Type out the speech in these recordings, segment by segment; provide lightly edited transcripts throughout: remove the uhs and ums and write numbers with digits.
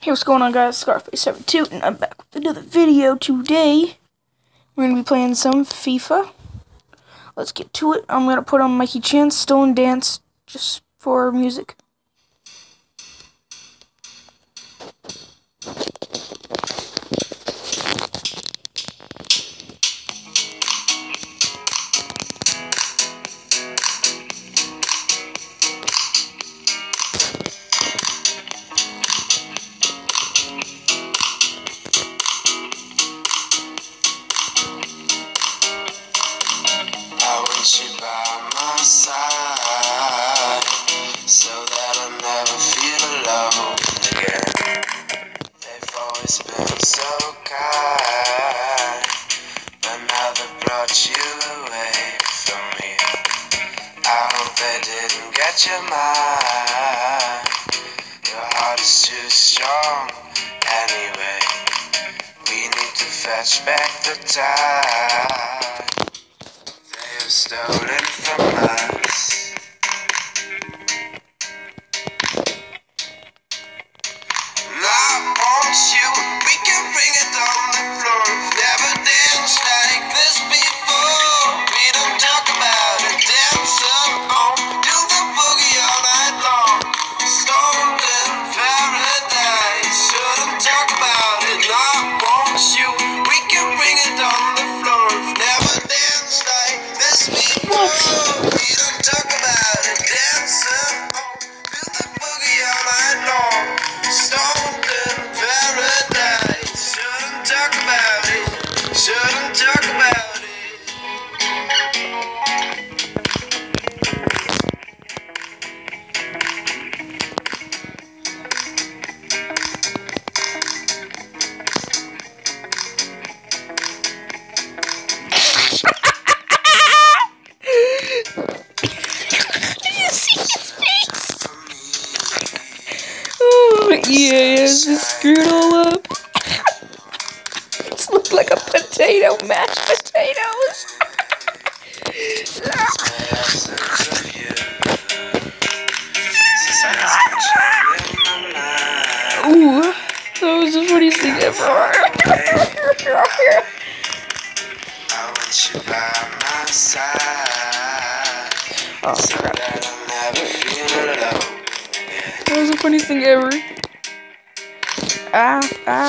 Hey, what's going on, guys? Scarface72, and I'm back with another video. Today, we're going to be playing some FIFA. Let's get to it. I'm going to put on Mikey Chan's Stolen Dance just for music. You by my side, so that I never feel alone again. They've always been so kind, but now they brought you away from me. I hope they didn't get your mind. Your heart is too strong anyway. We need to fetch back the time stolen from us. I want you, we can bring it on the floor. Never danced like this before. We don't talk about it, dancing on, do the boogie all night long. Stoned in paradise, shouldn't talk about it. I want you, we can bring it on the floor. Never danced like this before. We don't talk about it, dancing on, do the boogie all night long. Stoned in paradise, shouldn't talk about it, shouldn't talk about it. Yes, it screwed all up. It looked like a potato, mashed potatoes. Ooh, that was the funniest thing ever. I want you by my side. Oh, so crap. that I'll never feel alone. That was the funniest thing ever. I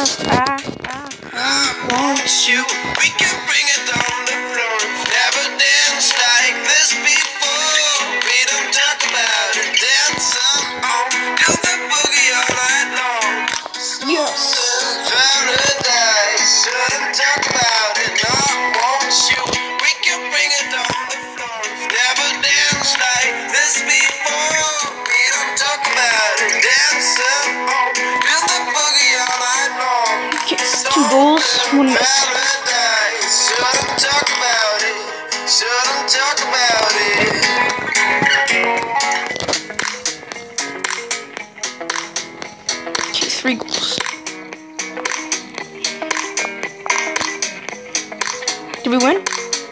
want you, we can bring it on the floor. Never danced like this before. We don't talk about it, dancing on, do the boogie all night long. Yes. Paradise, shouldn't talk about it. I want you, we can bring it on the floor. Never danced like this before. We don't talk about it, dancing on, do the boogie all night long. Two goals, one miss. Paradise, shouldn't talk about it, shouldn't talk about it. Okay, 3 goals. Did we win?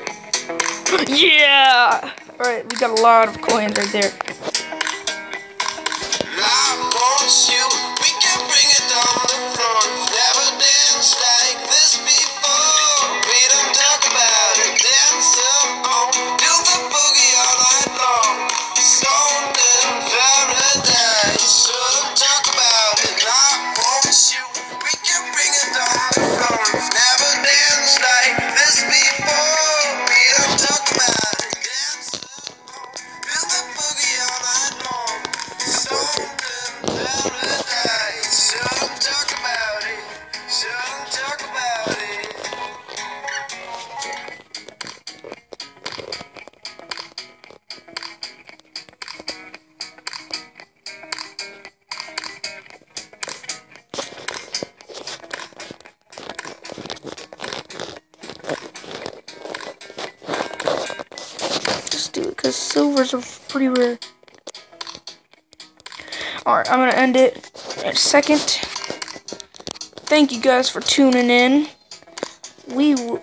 Yeah! Alright, we got a lot of coins right there. I want you, we can bring it on the floor. Never danced like this before. We don't talk about it, dancing on, do the boogie all night long. Stoned in paradise, shouldn't talk about it. I want you, we can bring it on the floor. Never danced like this before. We don't talk about it, dancing on, do the boogie all night long. Stoned in paradise, shouldn't talk about it, shouldn't talk about it. Just do it, because silvers are pretty rare. Alright, I'm going to end it in a second. Thank you guys for tuning in. We will...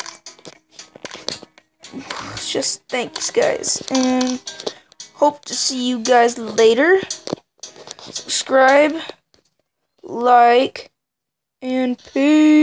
Just thanks, guys. And hope to see you guys later. Subscribe. Like. like, and peace.